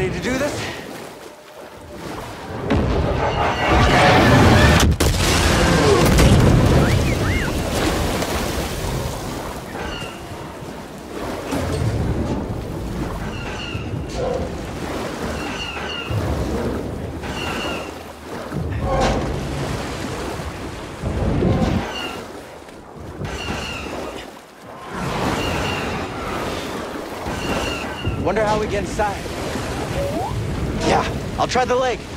Ready to do this? Wonder how we get inside. Yeah, I'll try the leg.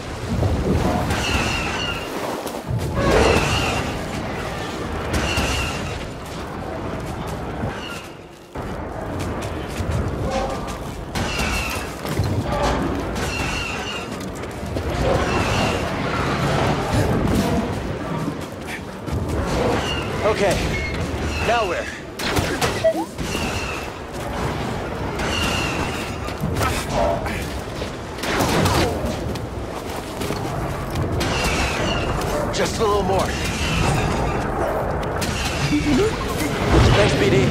Okay, now where? Just a little more. Thanks, BD.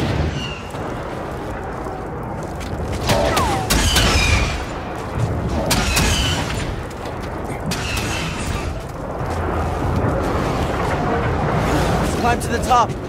Let's climb to the top.